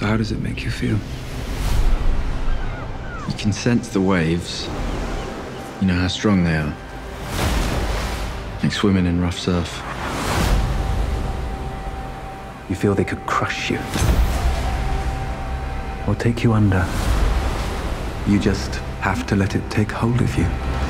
So how does it make you feel? You can sense the waves. You know how strong they are. Like swimming in rough surf. You feel they could crush you or take you under. You just have to let it take hold of you.